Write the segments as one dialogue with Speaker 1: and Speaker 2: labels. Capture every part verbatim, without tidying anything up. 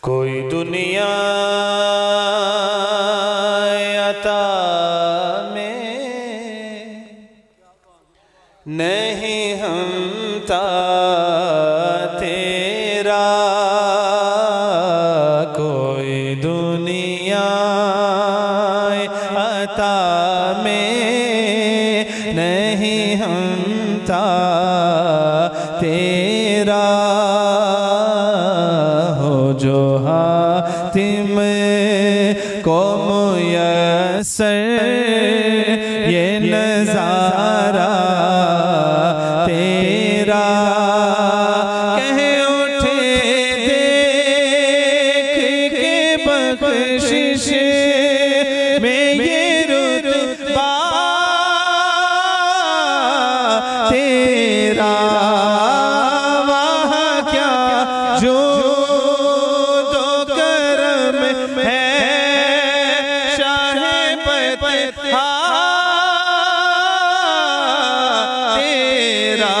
Speaker 1: कोई दुनिया अता में नहीं हमता तेरा, कोई दुनिया अता में नहीं हमता तेरा, हो जो हातिम को मुयस्सर ये नज़ारा तेरा, कह उठे देख के बख्शिश में ये रुतबा तेरा, वहाँ क्या जो दो करम है शाहे पतहा तेरा,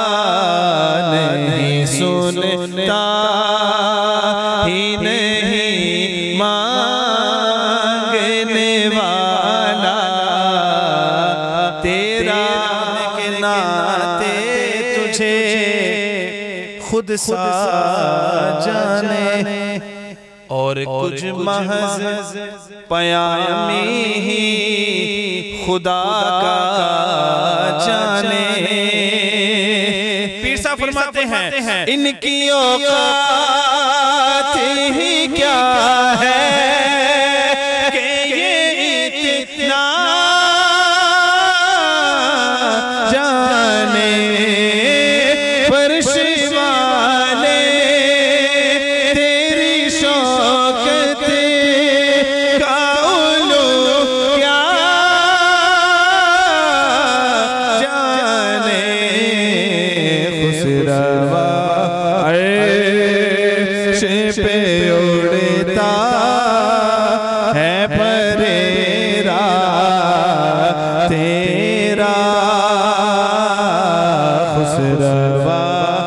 Speaker 1: नहीं सुनता ही नहीं मांगने वाला तेरा, के नाते तुझे खुद सा जाने और कुछ महज पयामी ही खुदा का जाने। पीर साहब फरमाते हैं इनकी औकात ही क्या है कि ये इतना जाने, फर्श वाले तेरी शौकत का उलू क्या जाने, खुसरवा अर्श पे उड़ता है परेरा तेरा, खुसरवा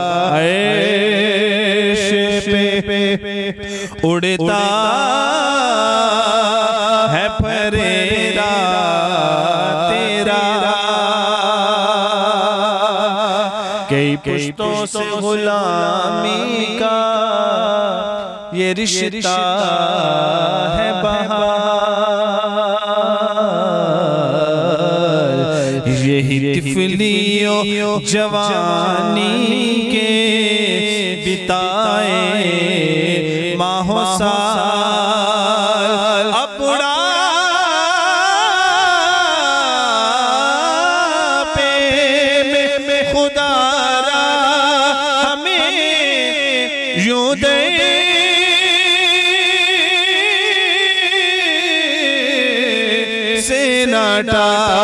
Speaker 1: अर्श पे उड़ता है परेरा तेरा, कई पुश्तों से गुलामी का ये रिश्ता है बहार, यही तिफलियों जवानी के बिताए माहो साल, अब बुढ़ापे में खुदारा हमें यूं दे से नाटा।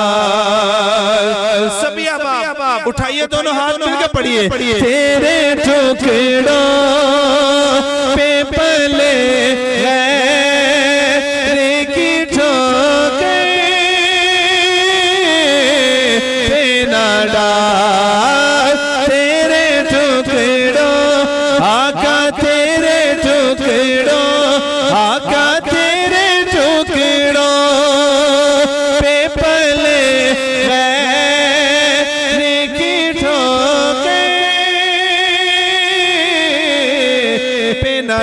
Speaker 1: सभी अब आप उठाइए दोनों हाथ मिलकर पढ़िए, तेरे टुकड़ों पे पले गैर की ठोकर पे ना डाल, तेरे टुकड़ों आका तेरे टुकड़ों आका तेरे टुकड़ों पे पले गैर की ठोकर पे ना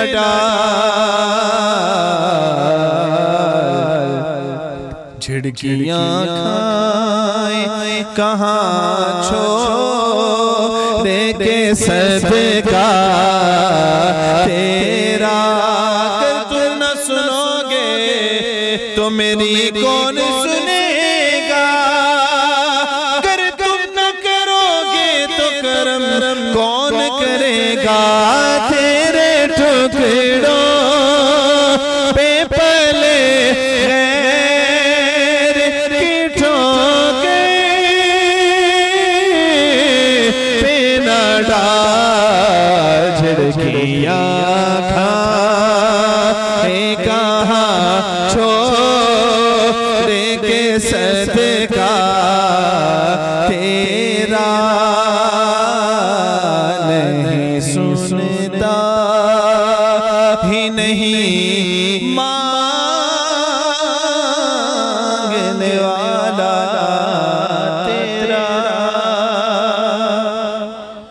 Speaker 1: डाल, झिड़कियाँ खाए कहाँ छोड़े के सदका तेरा, अगर तुम न सुनोगे तो मेरी कौन सुनेगा, अगर तुम न करोगे तो करम कौन करेगा, तेरे टुकड़ों पे पले गैर की ठोकर पे ना डाल, झिड़कियाँ खाए कहाँ छोड़े के सदका तेरा, नहीं सुनता ही नहीं। माँ